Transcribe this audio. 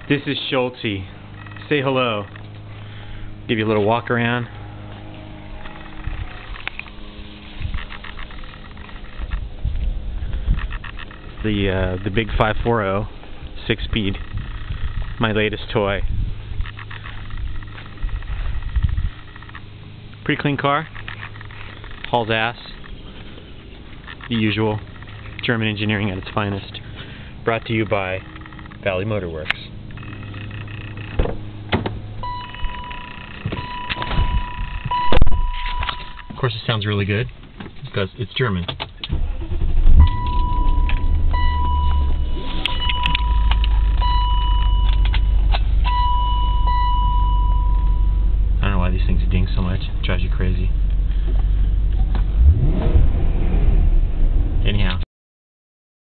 This is Shultzy. Say hello. Give you a little walk around. The big 540 6-speed, my latest toy. Pretty clean car. Hauls ass. The usual. German engineering at its finest. Brought to you by Valley Motor Works. Of course, it sounds really good because it's German. I don't know why these things ding so much. It drives you crazy.